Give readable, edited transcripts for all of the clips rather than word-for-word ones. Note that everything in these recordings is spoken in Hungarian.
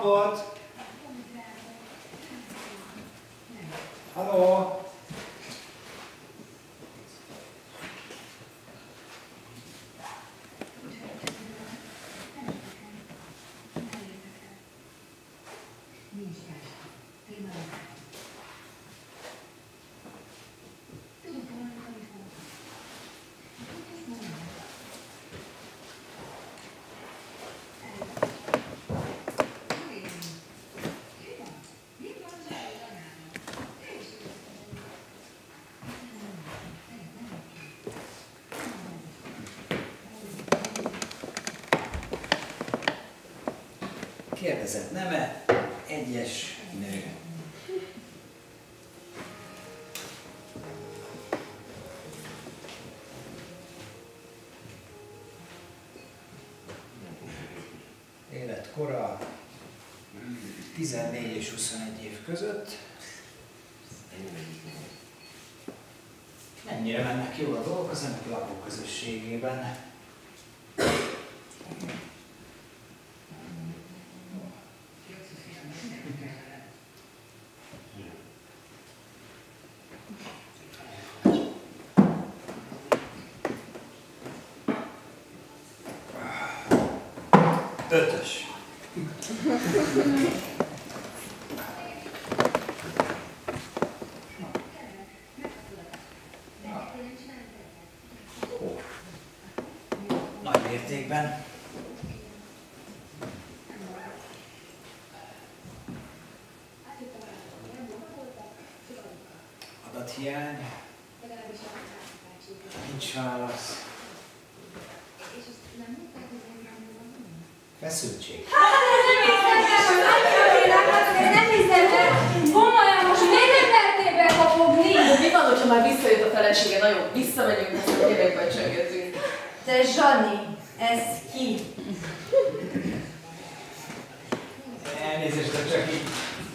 napot! Halló! Kérdezett neme, egyes nő. Életkora 14 és 21 év között. Mennyire mennek jól a dolgok az önök lakóközösségében? Ötös. Nagy mértékben. Adathiány. Nincs válasz. Feszültség. Nem hiszem el! Komolyan, most miért nem mertél bekapogni? Mi van, hogyha már visszajött a felesége? Na jó, visszamegyünk, ezt a években csöngetünk. Te Zsani, ez ki? Elnézést, de csak így.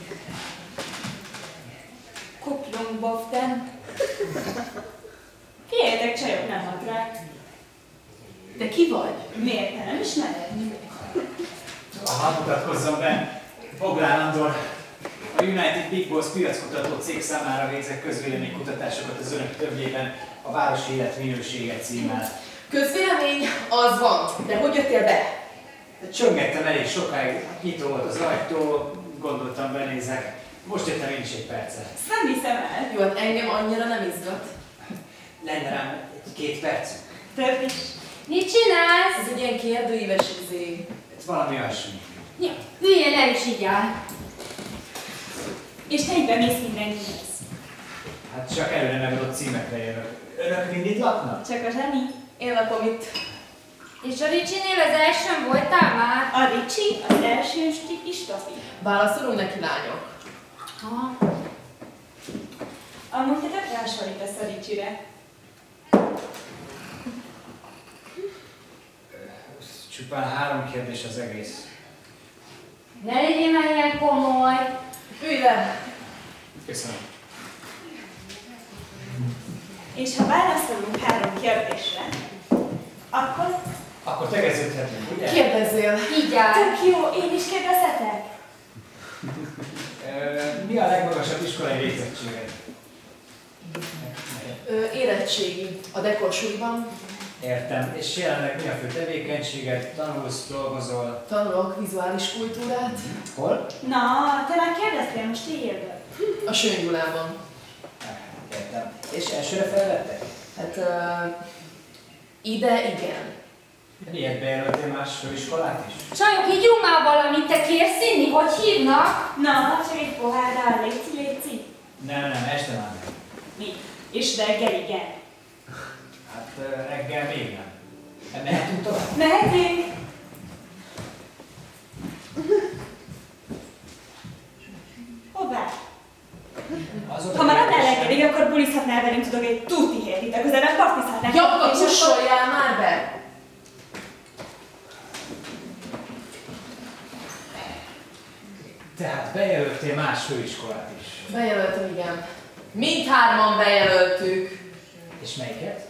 Kuplung Boften. Figyeljetek, csajok, nem hatrák. De ki vagy? Miért nem ismered? Hadd mutatkozzam be, Boglár Andor, a United Big Boss piackutató cég számára végzek közvéleménykutatásokat az önök többjében a városi élet minősége címmel. Közvélemény? Az van. De hogy jöttél be? Csöngettem elég sokáig, nyitó volt az ajtó, gondoltam benézek. Most jöttem én is egy perccel. Ezt nem hiszem el. Jó, hát engem annyira nem izgat. Lenne rám két perc. Több is. Mit csinálsz? Ez egy ilyen kérdőíves izé. Ez valami olyasmi. Ja, üljél el is így áll. És te így bemész mindenkihez. Hát csak előre megadott címekre jövök. Önök mind itt laknak? Csak a Zseni. Én lakom itt. És a Ricsinél az elsőn voltál már? A Ricsi, az első kis Tofi. Válaszolunk neki, lányok. Aha. Amúgy te tökre hasonlítasz a Ricsire. Csupán 3 kérdés az egész. Ne legyél már ilyen komoly. Ülj le! Köszönöm. És ha válaszolunk 3 kérdésre, akkor Akkor tegeződhetünk, ugye? Kérdezzél! Így áll. tök jó, én is kérdezhetek? Mi a legmagasabb iskolai végzettséged? Érettségi. A dekorsuliban Értem. És jelenleg mi a fő tevékenységed? Tanulsz, dolgozol? tanulok vizuális kultúrát. Hol? Na, te már kérdeztél, most tiéd. A Sőnygyulában. Értem. És elsőre felvettek? Hát ide igen. Miért bejelöltél más főiskolát is? Csajok, ígyunk már valamit, te kérsz inni? Hogy hívnak? Na, csak egy pohár, léci. Nem, este már nem. Mi? És reggel igen. Hát reggel még nem. Mehetünk tovább? Mehetünk? Hová? Ha maradnál reggelig, akkor bulizhatnál velünk, tudok egy tuti hét itt a közelben, partizhatnál. Jobban És akkor- kussoljál már be! Tehát bejelöltél más főiskolát is. Bejelöltem, igen. Mindhárman bejelöltük. És melyiket?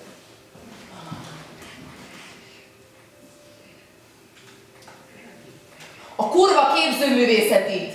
a kurva képzőművészetét.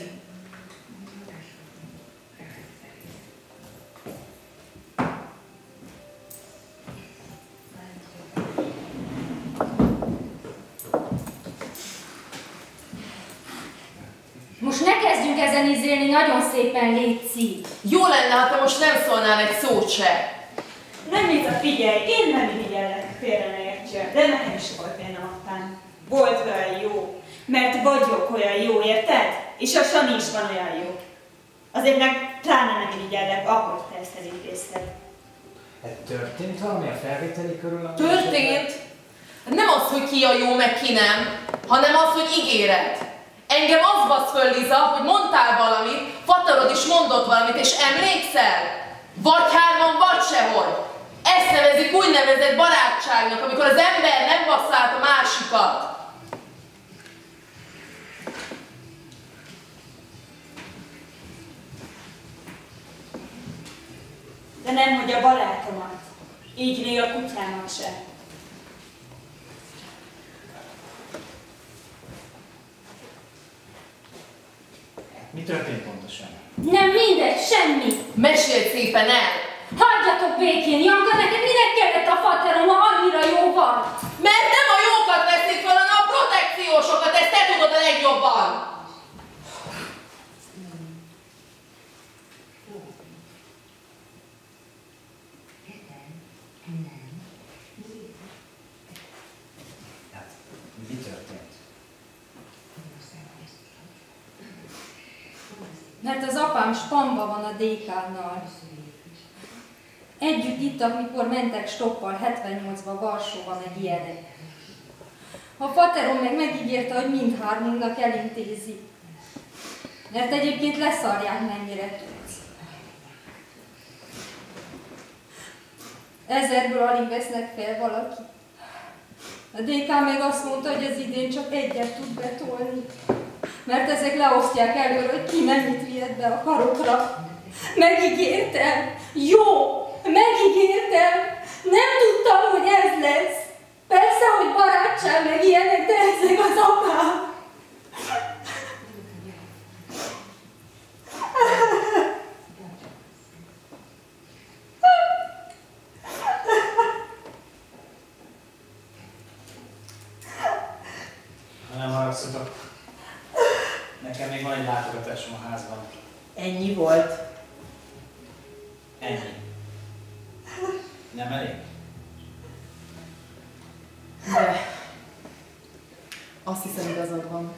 Most ne kezdjünk ezen izélni, nagyon szépen létszik. Jó lenne, ha te most nem szólnál egy szót se. Nem Liza, figyelj, én nem irigyellek, félre ne értsél, de nekem is volt ilyen apám. Volt olyan jó, mert vagyok olyan jó, érted? És a Sani is van olyan jó. Azért meg pláne nem irigyellek, akkor te ezt elintézted. Történt valami a felvételi körül? Történt? Nem az, hogy ki a jó, meg ki nem, hanem az, hogy ígéret. Engem az basz föl, Liza, hogy mondtál valamit, Faterod is mondott valamit, és emlékszel? Vagy hárman, vagy sehogy. Ezt nevezik úgynevezett barátságnak, amikor az ember nem basszál a másikat. De nem, hogy a barátomat. Így még a kutyámat se. Mi történt pontosan? Nem mindegy, semmi. Mesélj szépen el! Hagyjatok békén, Janka, neked minek kellett a faterom, ha annyira jó van? Mert nem a jókat veszik föl, hanem a protekciósokat, ezt te tudod a legjobban! Mi történt? Mert az apám spamba van a DK-nal. Együtt ittak, mikor mentek stoppal 78-ba Varsóban egy ilyenek. A faterom meg megígérte, hogy mindhármunknak elintézi. Mert egyébként leszarják, mennyire tudsz. 1000-ből alig vesznek fel valaki. A DK meg azt mondta, hogy az idén csak egyet tud betolni. Mert ezek leosztják előre, hogy ki mennyit vihet be a karokra. Megígértem! Jó! Megígértem! Nem tudtam, hogy ez lesz! Persze, hogy barátság meg ilyenek, de ezek az apám! Ha nem haragszotok, nekem még van egy látogatásom a házban. Ennyi volt. Ennyi. Nem elég? De azt hiszem, igazad van.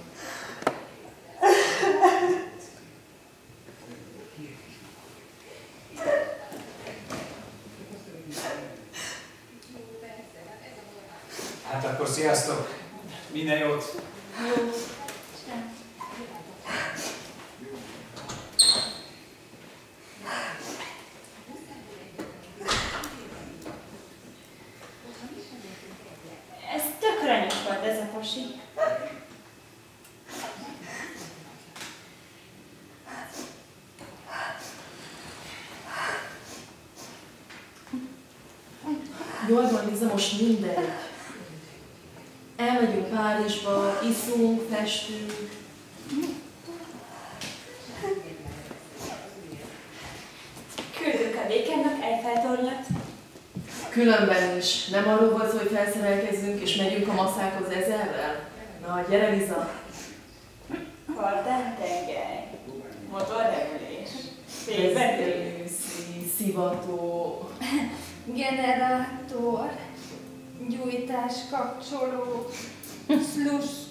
Hát akkor sziasztok! Minden jót! Ez tökre nyugodt, ez a pasi. Jól van, Liza, most mindegy. Elmegyünk Párizsba, iszunk, festünk. Küldök a Dékennek Eiffel-tornyot. Különben is. Nem arról volt szó, hogy felszerelkezzünk és megyünk a maszákhoz ezerrel? Na, gyere, Liza! Kardán-tengely. Motorrepülés. Félvetés. Szivató. Generátor, gyújtás, kapcsoló, slusz,